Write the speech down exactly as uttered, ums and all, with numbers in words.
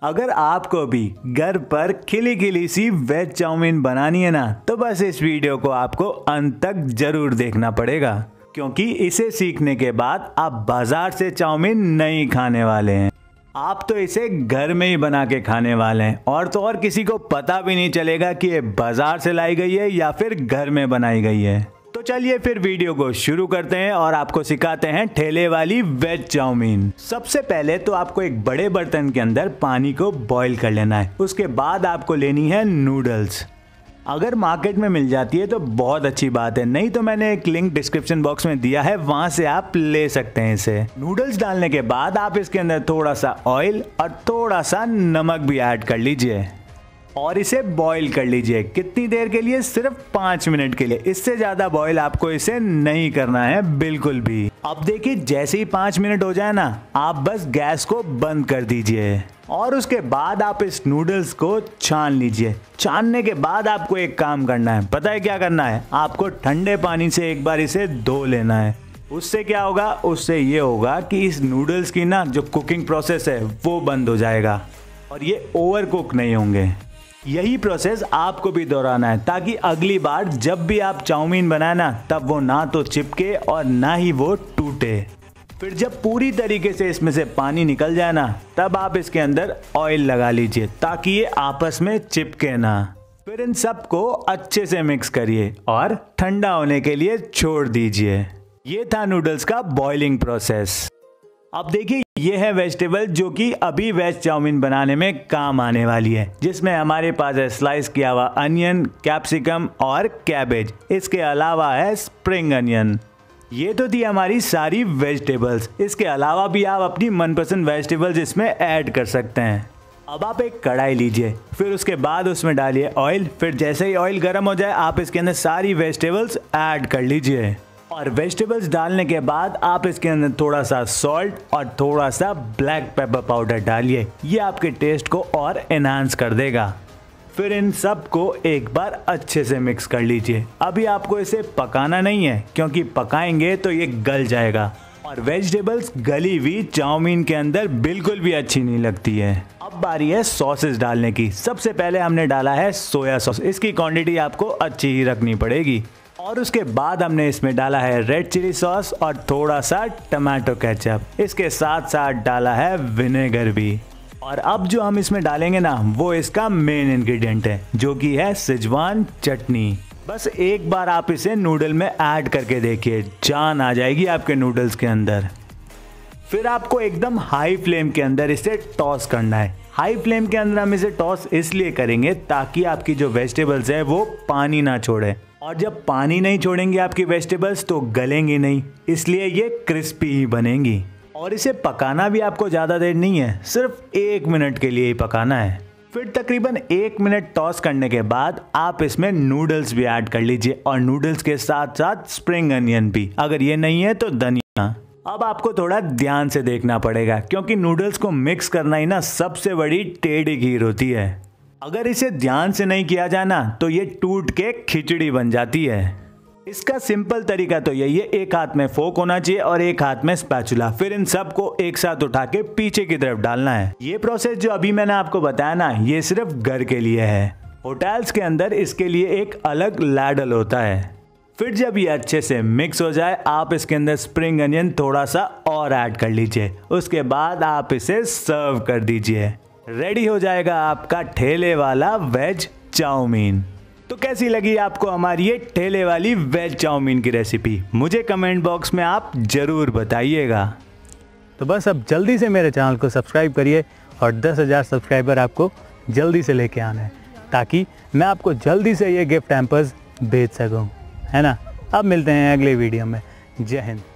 अगर आपको भी घर पर खिली खिली सी वेज चाउमीन बनानी है ना, तो बस इस वीडियो को आपको अंत तक जरूर देखना पड़ेगा, क्योंकि इसे सीखने के बाद आप बाजार से चाउमीन नहीं खाने वाले हैं। आप तो इसे घर में ही बना के खाने वाले हैं, और तो और किसी को पता भी नहीं चलेगा कि ये बाजार से लाई गई है या फिर घर में बनाई गई है। तो चलिए फिर वीडियो को शुरू करते हैं और आपको सिखाते हैं ठेले वाली वेज चाउमीन। सबसे पहले तो आपको एक बड़े बर्तन के अंदर पानी को बॉईल कर लेना है। उसके बाद आपको लेनी है नूडल्स। अगर मार्केट में मिल जाती है तो बहुत अच्छी बात है, नहीं तो मैंने एक लिंक डिस्क्रिप्शन बॉक्स में दिया है, वहां से आप ले सकते हैं इसे। नूडल्स डालने के बाद आप इसके अंदर थोड़ा सा ऑयल और थोड़ा सा नमक भी ऐड कर लीजिए और इसे बॉईल कर लीजिए। कितनी देर के लिए? सिर्फ पाँच मिनट के लिए। इससे ज़्यादा बॉईल आपको इसे नहीं करना है बिल्कुल भी। अब देखिए, जैसे ही पाँच मिनट हो जाए ना, आप बस गैस को बंद कर दीजिए और उसके बाद आप इस नूडल्स को छान लीजिए। छानने के बाद आपको एक काम करना है। पता है क्या करना है? आपको ठंडे पानी से एक बार इसे धो लेना है। उससे क्या होगा? उससे ये होगा कि इस नूडल्स की ना जो कुकिंग प्रोसेस है वो बंद हो जाएगा और ये ओवर कुक नहीं होंगे। यही प्रोसेस आपको भी दोहराना है, ताकि अगली बार जब भी आप चाउमीन बनाए ना, तब वो ना तो चिपके और ना ही वो टूटे। फिर जब पूरी तरीके से इसमें से पानी निकल जाए ना, तब आप इसके अंदर ऑयल लगा लीजिए ताकि ये आपस में चिपके ना। फिर इन सबको अच्छे से मिक्स करिए और ठंडा होने के लिए छोड़ दीजिए। ये था नूडल्स का बॉइलिंग प्रोसेस। अब देखिए, ये है वेजिटेबल जो कि अभी वेज चाउमीन बनाने में काम आने वाली है, जिसमें हमारे पास है स्लाइस किया हुआ अनियन, कैप्सिकम और कैबेज। इसके अलावा है स्प्रिंग अनियन। ये तो थी हमारी सारी वेजिटेबल्स। इसके अलावा भी आप अपनी मनपसंद वेजिटेबल्स इसमें ऐड कर सकते हैं। अब आप एक कढ़ाई लीजिए, फिर उसके बाद उसमें डालिए ऑयल। फिर जैसे ही ऑयल गर्म हो जाए, आप इसके अंदर सारी वेजिटेबल्स ऐड कर लीजिए और वेजिटेबल्स डालने के बाद आप इसके अंदर थोड़ा सा सॉल्ट और थोड़ा सा ब्लैक पेपर पाउडर डालिए। ये आपके टेस्ट को और एनहांस कर देगा। फिर इन सब को एक बार अच्छे से मिक्स कर लीजिए। अभी आपको इसे पकाना नहीं है, क्योंकि पकाएंगे तो ये गल जाएगा और वेजिटेबल्स गली हुई चाउमीन के अंदर बिल्कुल भी अच्छी नहीं लगती है। अब बारी है सॉसेस डालने की। सबसे पहले हमने डाला है सोया सॉस। इसकी क्वांटिटी आपको अच्छी ही रखनी पड़ेगी। और उसके बाद हमने इसमें डाला है रेड चिली सॉस और थोड़ा सा टमाटो केचप। इसके साथ साथ डाला है विनेगर भी। और अब जो हम इसमें डालेंगे ना, वो इसका मेन इंग्रेडिएंट है, जो कि है सिजवान चटनी। बस एक बार आप इसे नूडल में ऐड करके देखिए, जान आ जाएगी आपके नूडल्स के अंदर। फिर आपको एकदम हाई फ्लेम के अंदर इसे टॉस करना है। हाई फ्लेम के अंदर हम इसे टॉस इसलिए करेंगे ताकि आपकी जो वेजिटेबल्स है वो पानी ना छोड़े, और जब पानी नहीं छोड़ेंगे आपकी वेजिटेबल्स तो गलेंगी नहीं, इसलिए ये क्रिस्पी ही बनेंगी। और इसे पकाना भी आपको ज़्यादा देर नहीं है, सिर्फ एक मिनट के लिए ही पकाना है। फिर तकरीबन एक मिनट टॉस करने के बाद आप इसमें नूडल्स भी ऐड कर लीजिए और नूडल्स के साथ साथ स्प्रिंग अनियन भी, अगर ये नहीं है तो धनिया। अब आपको थोड़ा ध्यान से देखना पड़ेगा, क्योंकि नूडल्स को मिक्स करना ही ना सबसे बड़ी टेढ़ी खीर होती है। अगर इसे ध्यान से नहीं किया जाए ना, तो ये टूट के खिचड़ी बन जाती है। इसका सिंपल तरीका तो यही है, एक हाथ में फोक होना चाहिए और एक हाथ में स्पैचुला। फिर इन सब को एक साथ उठा के पीछे की तरफ डालना है। ये प्रोसेस जो अभी मैंने आपको बताया ना, ये सिर्फ घर के लिए है। होटल्स के अंदर इसके लिए एक अलग लैडल होता है। फिर जब ये अच्छे से मिक्स हो जाए, आप इसके अंदर स्प्रिंग अनियन थोड़ा सा और ऐड कर लीजिए। उसके बाद आप इसे सर्व कर दीजिए। रेडी हो जाएगा आपका ठेले वाला वेज चाउमीन। तो कैसी लगी आपको हमारी ये ठेले वाली वेज चाउमीन की रेसिपी? मुझे कमेंट बॉक्स में आप ज़रूर बताइएगा। तो बस अब जल्दी से मेरे चैनल को सब्सक्राइब करिए और दस हज़ार सब्सक्राइबर आपको जल्दी से लेके आना है, ताकि मैं आपको जल्दी से ये गिफ्ट हैम्पर्स भेज सकूं, है ना। अब मिलते हैं अगले वीडियो में। जय हिंद।